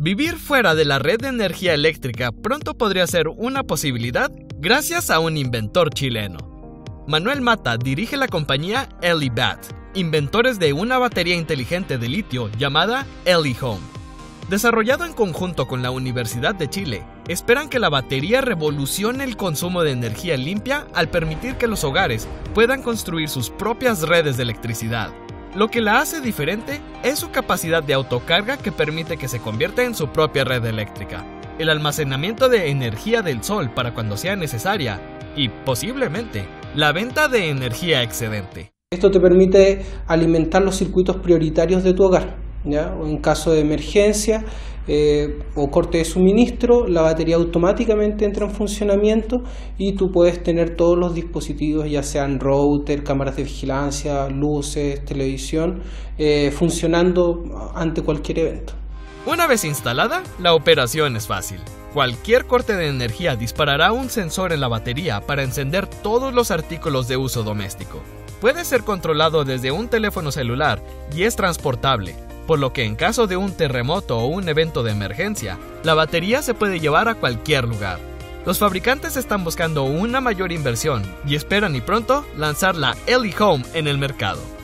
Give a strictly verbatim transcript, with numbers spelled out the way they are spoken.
Vivir fuera de la red de energía eléctrica pronto podría ser una posibilidad gracias a un inventor chileno. Manuel Mata dirige la compañía Elibat, inventores de una batería inteligente de litio llamada EliHome. Desarrollado en conjunto con la Universidad de Chile, esperan que la batería revolucione el consumo de energía limpia al permitir que los hogares puedan construir sus propias redes de electricidad. Lo que la hace diferente es su capacidad de autocarga que permite que se convierta en su propia red eléctrica, el almacenamiento de energía del sol para cuando sea necesaria y, posiblemente, la venta de energía excedente. Esto te permite alimentar los circuitos prioritarios de tu hogar, ¿ya? En caso de emergencia eh, o corte de suministro, la batería automáticamente entra en funcionamiento y tú puedes tener todos los dispositivos, ya sean router, cámaras de vigilancia, luces, televisión, eh, funcionando ante cualquier evento. Una vez instalada, la operación es fácil. Cualquier corte de energía disparará un sensor en la batería para encender todos los artículos de uso doméstico. Puede ser controlado desde un teléfono celular y es transportable, por lo que en caso de un terremoto o un evento de emergencia, la batería se puede llevar a cualquier lugar. Los fabricantes están buscando una mayor inversión y esperan y pronto lanzar la EliHome en el mercado.